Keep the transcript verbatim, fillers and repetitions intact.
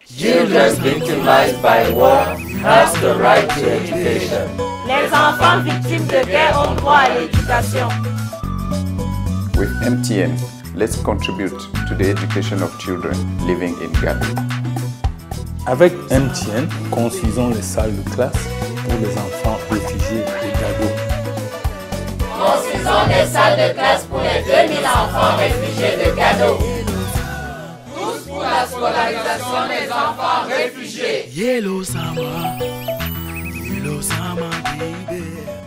Children victimized by war have the right to education. Les enfants victimes de guerre ont droit à l'éducation. With M T N, let's contribute to the education of children living in Ghana. Avec M T N, construisons les salles de classe pour les enfants réfugiés de Gado. Construisons des salles de classe pour les deux mille enfants réfugiés de Gado. Tous pour la scolarisation des enfants réfugiés. Yellow Sama, Yellow Sama, baby.